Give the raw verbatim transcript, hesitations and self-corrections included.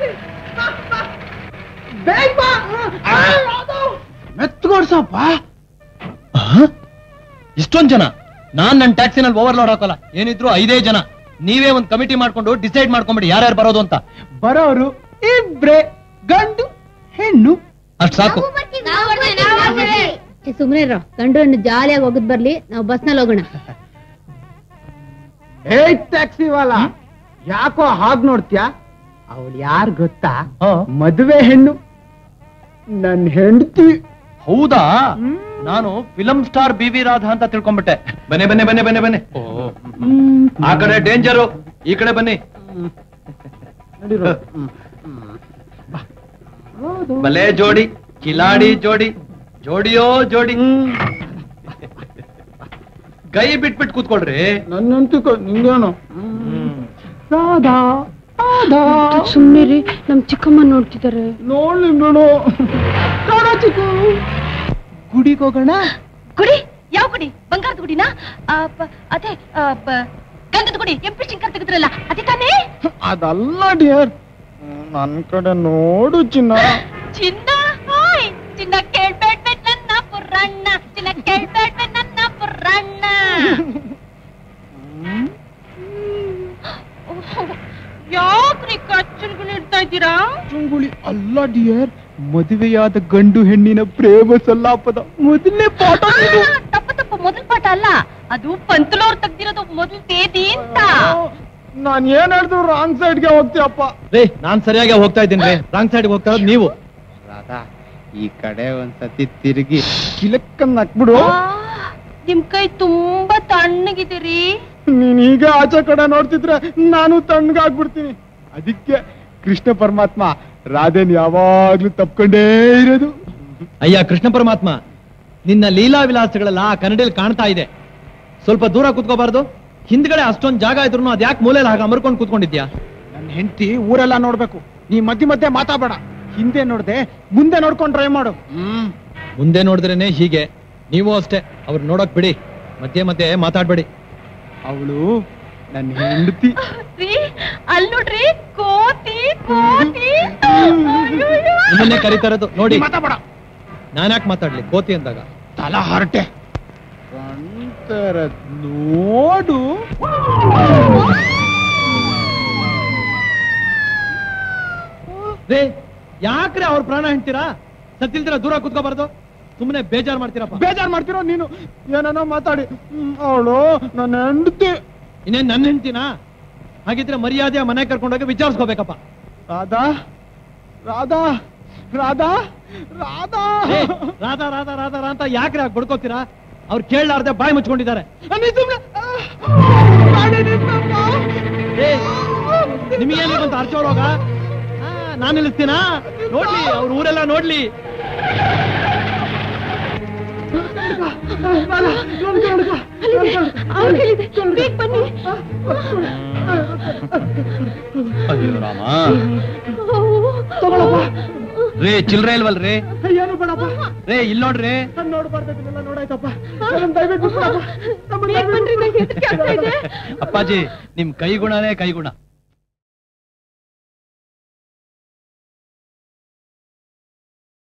ಮೆತ್ತಗೋಡ್ಸಪ್ಪ. ಇಷ್ಟೊಂದ್ ಜನ? ನಾನ್ ನನ್ನ ಟ್ಯಾಕ್ಸಿನಲ್ಲಿ ಓವರ್ಲೋಡ್ ಹಾಕೋಲ್ಲ. ಏನಿದ್ರು ಐದೇ ಜನ. ನೀವೇ ಒಂದ್ ಕಮಿಟಿ ಮಾಡ್ಕೊಂಡು ಡಿಸೈಡ್ ಮಾಡ್ಕೊಂಬಿಡಿ ಯಾರ್ಯಾರು ಬರೋದು ಅಂತ. ಬರೋರು ಇಬ್ರೆ, ಗಂಡು ಹೆಣ್ಣು. ಅಷ್ಟ್ ಸಾಕು. ಸುಮ್ನೆ ಇರೋ, ಗಂಡು ಹೆಣ್ಣು ಜಾಲಿಯಾಗಿ ಹೋಗುದ್ ಬರ್ಲಿ, ನಾವು ಬಸ್ ನಲ್ಲಿ ಹೋಗೋಣ. ಹೇ ಟ್ಯಾಕ್ಸಿ ವಾಲ, ಯಾಕೋ ಹಾಗ್ ನೋಡ್ತೀಯ? ಅವಳು ಯಾರು ಗೊತ್ತಾ? ಮದುವೆ ಹೆಣ್ಣು, ನನ್ ಹೆಂಡತಿ. ಹೌದಾ? ನಾನು film star B V Radha ಅಂತ ತಿಳ್ಕೊಂಡ್ಬಿಟ್ಟೆ. ಬನ್ನಿ ಬನ್ನಿ ಬನ್ನಿ ಬನ್ನಿ ಬನ್ನಿ. ಆ ಕಡೆ ಡೇಂಜರು, ಈ ಕಡೆ ಬನ್ನಿ. ಭಲೇ ಜೋಡಿ, ಕಿಲಾಡಿ ಜೋಡಿ, ಜೋಡಿಯೋ ಜೋಡಿ. ಕೈ ಬಿಟ್ಬಿಟ್ಟು ಕೂತ್ಕೊಳ್ರಿ. ನನ್ನಂತೂ ನಿಂಗೇನು ರಾಧಾ ಸುಮ್ನೆ ರೀ, ನಮ್ ಚಿಕ್ಕಮ್ಮ ನೋಡ್ತಿದ್ದಾರೆ. ನೋಡ್ಲಿ ಬಿಡು. ಚಿಕ್ಕು ಗುಡಿಗೆ ಹೋಗೋಣ. ಗುಡಿ? ಯಾವ ಗುಡಿ? ಬಂಗಾರದ ಗುಡಿನಾ? ಅದೇ ಗಂಧದ ಗುಡಿ, ಎಂ ಪಿ ಶಂಕರ್ ತೆಗೆದ್ರಲ್ಲ, ಅದೇ ತಾನೇ? ಅದಲ್ಲ ಡಿಯರ್, ನನ್ ಕಡೆ ನೋಡು ಚಿನ್ನ. ಚಿನ್ನ? ಹಾಯ್ ಚಿನ್ನ, ಕೇಳ್ಬೇಡ್ಬೆ ನನ್ನ ಪುರಣ್ಣ, ಚಿನ್ನ ಕೇಳ್ಬೇಡ್ಬೆ ನನ್ನ ಪುರಣ್ಣ. ಯಾಕ್ರಿ ಕಚ್ಚುಲ್ಗುಳಿ ಇಡ್ತಾ ಇದ್ದೀರಾ? ಚುಂಗುಳಿ ಅಲ್ಲ ಡಿಯರ್, ಮದುವೆಯಾದ ಗಂಡು ಹೆಣ್ಣಿನ ಪ್ರೇಮ ಸಲ್ಲಾಪದ ಮೊದಲನೇ ಪಾಠ. ತಪ್ಪ ತಪ್ಪ, ಮೊದಲ ಪಾಠ ಅಲ್ಲ ಅದು, ಪಂತಲೋರ್ ತೆಗ್ದಿರೋದು ಮೊದಲು ತೇದಿ ಅಂತ. ನಾನ್ ಏನ್ ಹೇಳಿದ್ರು ರಾಂಗ್ ಸೈಡ್ಗೆ ಹೋಗ್ತೀಯಪ್ಪ. ರೇ, ನಾನ್ ಸರಿಯಾಗಿ ಹೋಗ್ತಾ ಇದ್ದೀನಿ ರೀ. ರಾಂಗ್ ಸೈಡ್ ಹೋಗ್ತಾ ಇರೋದು ನೀವು. ರಾಧಾ, ಈ ಕಡೆ ಒಂದ್ಸತಿ ತಿರುಗಿ ಕಿಲಕ್ಕನ್ನ ಹಾಕ್ಬಿಡು. ನಿಮ್ ಕೈ ತುಂಬಾ ತಣ್ಣಗಿದ್ದೀರಿ. ನೀನ್ ಈಗ ಆಚೆ ಕಡೆ ನೋಡ್ತಿದ್ರೆ ನಾನು ತಣ್ಣಗಾಗ್ಬಿಡ್ತೀನಿ. ಅದಕ್ಕೆ ಕೃಷ್ಣ ಪರಮಾತ್ಮ ರಾಧೆನ್ ಯಾವಾಗ್ಲೂ ತಪ್ಕೊಂಡೇ ಇರೋದು. ಅಯ್ಯ ಕೃಷ್ಣ ಪರಮಾತ್ಮ, ನಿನ್ನ ಲೀಲಾ ವಿಲಾಸಗಳೆಲ್ಲ ಆ ಕನ್ನಡಿಯಲ್ಲಿ ಕಾಣ್ತಾ ಇದೆ. ಸ್ವಲ್ಪ ದೂರ ಕೂತ್ಕೋಬಾರ್ದು? ಹಿಂದ್ಗಡೆ ಅಷ್ಟೊಂದ್ ಜಾಗ ಇದ್ರು ಅದ್ಯಾಕೆ ಮೂಲೆಯಲ್ಲಿ ಹಾಗೆ ಅಮರ್ಕೊಂಡು ಕೂತ್ಕೊಂಡಿದ್ಯಾ? ನನ್ನ ಹೆಂಡತಿ ಊರೆಲ್ಲ ನೋಡ್ಬೇಕು, ನೀ ಮಧ್ಯೆ ಮಧ್ಯೆ ಮಾತಾಡಬೇಡ. ಹಿಂದೆ ನೋಡ್ದೆ ಮುಂದೆ ನೋಡ್ಕೊಂಡು ಡ್ರೈವ್ ಮಾಡು. ಹ್ಮ್, ಮುಂದೆ ನೋಡಿದ್ರೇನೆ ಹೀಗೆ. ನೀವು ಅಷ್ಟೇ, ಅವ್ರು ನೋಡಕ್ ಬಿಡಿ, ಮಧ್ಯೆ ಮಧ್ಯೆ ಮಾತಾಡ್ಬೇಡಿ. ಅವಳು ನನ್ನ ಹೆಂಡತಿ. ಅಲ್ಲಿ ನೋಡ್ರಿ, ಕೋತಿ ಕೋತಿ ನಿಮ್ಮನ್ನೇ ಕರೀತಾ ಇರೋದು ನೋಡಿ. ಮಾತಾಡಬೇಡ. ನಾನ್ಯಾಕೆ ಮಾತಾಡ್ಲಿ ಕೋತಿ ಅಂದಾಗ? ತಲ ಹರಟೆ ಕಂತರ ನೋಡು. ರೇ, ಯಾಕ್ರೆ ಅವ್ರ ಪ್ರಾಣ ಹೇಳ್ತೀರಾ? ಸತ್ತಿಲ್ದಿರ ದೂರ ಕೂತ್ಕೋಬಾರ್ದು. ಸುಮ್ಮನೆ ಬೇಜಾರ್ ಮಾಡ್ತೀರಪ್ಪ. ಬೇಜಾರ್ ಮಾಡ್ತಿರೋ ನೀನು. ಏನೋ ಮಾತಾಡಿ. ಅವಳು ನನ್ನ ಹೆಂಡತಿ. ಇನ್ನೇನ್ ನನ್ನ ಹೆಂಡ್ತಿನಾ? ಹಾಗಿದ್ರೆ ಮರ್ಯಾದೆಯ ಮನೆ ಕರ್ಕೊಂಡೋಗಿ ವಿಚಾರಿಸ್ಕೋಬೇಕಪ್ಪ. ರಾಧಾ ರಾಧಾ ರಾಧಾ ರಾಧಾ ರಾಧಾ ರಾಧಾ ರಾಧಾ ಅಂತ ಯಾಕ್ರೆ ಹಾಕಿ ಬಡ್ಕೋತೀರಾ? ಅವ್ರು ಕೇಳಲಾರ್ದೆ ಬಾಯಿ ಮುಚ್ಕೊಂಡಿದ್ದಾರೆ. ನಿಮಗೇನಿಗಂತ ಅರ್ಚೋರೋಗ ನಾನು ನಿಲ್ಲಿಸ್ತೀನಾ? ನೋಡ್ಲಿ, ಅವ್ರ ಊರೆಲ್ಲ ನೋಡ್ಲಿ. ಅಯ್ಯೋ ರಾಮ, ರೇ ಚಿಲ್ರೆ ಇಲ್ವಲ್ರಿ? ಏನು ಬೇಡಪ್ಪ ರೇ, ಇಲ್ಲಿ ನೋಡ್ರಿ. ನೋಡ್ಬಾರ್ದಲ್ಲ, ನೋಡಾಯ್ತಪ್ಪ. ಅಪ್ಪಾಜಿ, ನಿಮ್ ಕೈಗುಣನೇ ಕೈಗುಣ.